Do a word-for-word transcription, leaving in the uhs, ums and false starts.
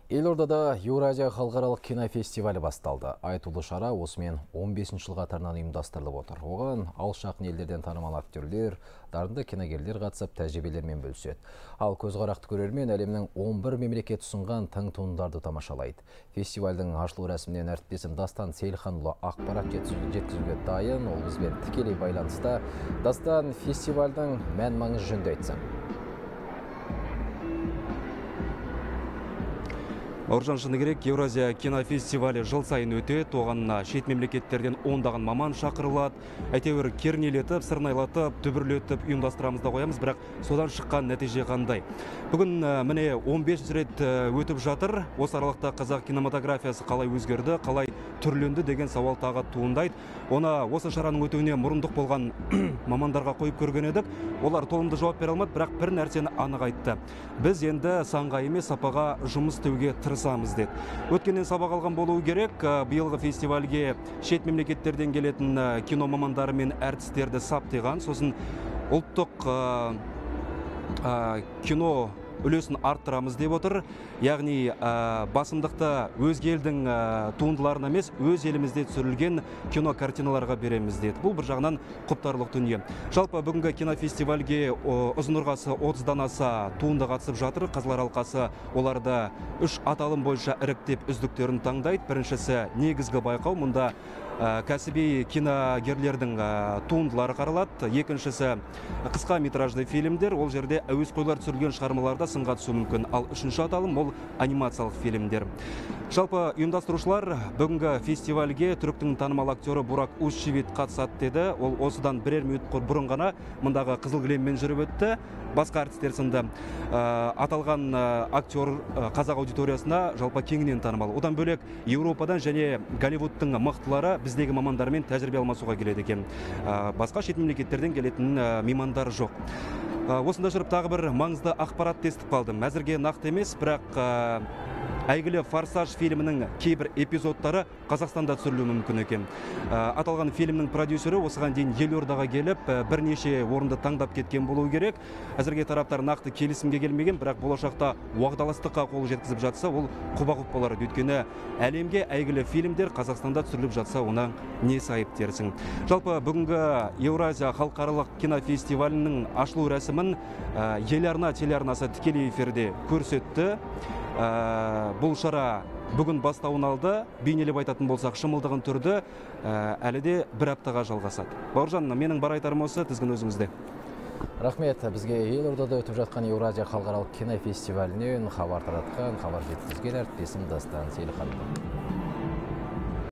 Елордада Еуразия халықаралық кинофестивалі басталды. Айтулы шара осымен он бесінші жыл қатарынан ұйымдастырылып отыр. Оған алыс жақын елдерден танымал актерлер, дарынды киногерлер қатысып тәжірибелермен бөліседі. Ал көзқарақты көрермен әлемнің он бір мемлекет ұсынған тың туындыларды тамашалайды. Фестивальдің ашылу рәсімінен әріптесім Дастан Сейілханұлы ақпарат жеткізуге дайын. Ол бізбен тікелей байланыста. Дастан, фестивальдің мән-маңызы жөнінде айтсаң. Бауыржан, шыны керек, Еуразия кинофестивалі жыл сайын өтеді. Оған шет мемлекеттерден ондаған маман шақырылады. Әйтеуір кернелетіп, сырнайлатып, дүбірлетіп ұйымдастырамыз да қоямыз, бірақ содан шыққан нәтиже қандай. Бүгін міне он бес рет өтіп жатыр. Осы аралықта қазақ кинематографиясы қалай өзгерді, қалай түрленді деген сауал тағы туындайды. Оны осы шараның өтуіне мұрындық болған мамандарға қойып көрген едік. Олар толымды жауап бере алмады, бірақ бір нәрсені анық айтты. Біз енді санға емес сапаға жұмыс істеуге тырысамыз деді. Өткеннен сабақ алған болуы керек. Биылғы фестивальге шет мемлекеттерден келетін кино мамандары мен әртістерді саптиған. Сосын ұлттық кино үлесін арттырамыз деп отыр. Яғни басымдықты өзге елдің туындыларына емес, өз елімізде түсірілген кино картиналарға береміз деді. Бұл бір жағынан құптарлық дүние. Жалпы бүгінгі кинофестивальге ұзын-ырғасы отыздан аса туынды қатысып жатыр. Қазылар алқасы оларды үш аталым бойынша іріктеп үздіктерін таңдайды. Біріншісі негізгі байқау. Мұнда кәсіби киногерлердің туындылары қаралады. Екіншісі қысқа метражды фильмдер. Ол жерде әуесқойлар түсірілген шығармаларда сынға түсуі мүмкін. Ал үшінші аталым ол анимациялық фильмдер. Жалпы ұйымдастырушылар бүгінгі фестивальге түріктің танымал актері Бурак Узчивит қатысады деді. Ол осыдан бірер минут бұрын ғана мұндағы қызыл кілеммен жүріп өтті. Басқа әртістер сынды. Аталған актер қазақ аудиториясына жалпы кеңінен танымал. Одан бөлек Еуропадан және Голливудтың мықтылары біздегі мамандармен тәжірибе алмасуға келеді екен. Басқа шет мемлекеттерден келетін меймандар жоқ. Осында жүріп тағы бір маңызды ақпарат естіп қалдым. Әзірге нақты емес, бірақ әйгілі Форсаж фильмінің кейбір эпизодтары Қазақстанда түсірілуі мүмкін екен. Аталған фильмнің продюсері осыған дейін Елордаға келіп, бірнеше орынды таңдап кеткен болуы керек. Әзірге тараптар нақты келісімге келмеген, бірақ болашақта уағдаластыққа қол жеткізіп жатса, ол құба-құп болар. Өйткені әлемге әйгілі фильмдер Қазақстанда түсіріліп жатса, оны несі айып дерсің. Жалпы бүгінгі Еуразия халықаралық кинофестивалінің ашылу рәсімін еларна телеарнасы тікелей эфирде көрсетті. Бұл шара бүгін бастауын алды. Бейнелеп айтатын болсақ, шымылдығын түрді әлі де бір аптаға жалғасады. Бауыржан, менің бар айтарым осы, тізгін өзіңізде. Рахмет, бізге Елордада өтіп жатқан Еуразия халықаралық кинофестивалінен хабар таратқан, хабар жеткізген әріптесім Дастан Сейілханұлы.